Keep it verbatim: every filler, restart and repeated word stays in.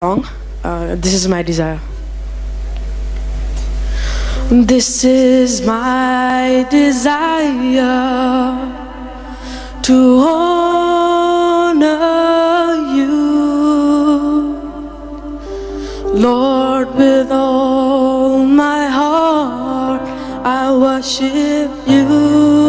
song. Uh, this is my desire. This is my desire to honor you, Lord, with all my heart I worship you.